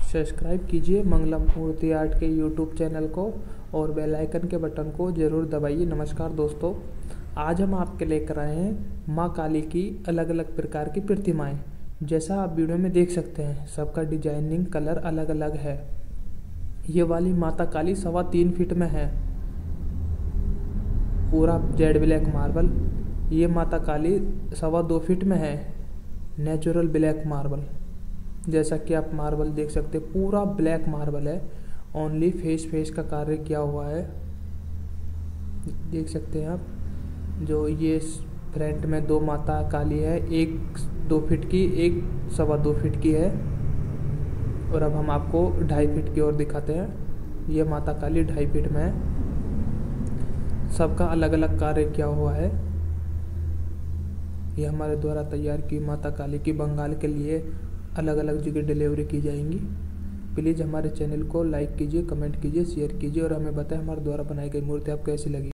Subscribe कीजिए Mangalam Murti art के YouTube channel को और बेल आइकन के बटन को ज़रूर दबाइए। नमस्कार दोस्तों, आज हम आपके लेकर आए हैं माँ काली की अलग अलग प्रकार की प्रतिमाएं। जैसा आप वीडियो में देख सकते हैं, सबका डिजाइनिंग कलर अलग अलग है। ये वाली माता काली 3.25 फीट में है, पूरा जेड ब्लैक मार्बल। ये माता काली 2.25 फीट में है, नेचुरल ब्लैक मार्बल। जैसा कि आप मार्बल देख सकते हैं, पूरा ब्लैक मार्बल है। ओनली फेस का कार्य किया हुआ है, देख सकते हैं आप। जो ये फ्रंट में 2 माता काली है, एक 2 फीट की, एक 2.25 फीट की है। और अब हम आपको 2.5 फीट की ओर दिखाते हैं। ये माता काली 2.5 फीट में है, सबका अलग अलग कार्य किया हुआ है। ये हमारे द्वारा तैयार की माता काली की बंगाल के लिए अलग अलग जगह डिलीवरी की जाएंगी। प्लीज़ हमारे चैनल को लाइक कीजिए, कमेंट कीजिए, शेयर कीजिए और हमें बताएं हमारे द्वारा बनाई गई मूर्ति आपको कैसी लगी।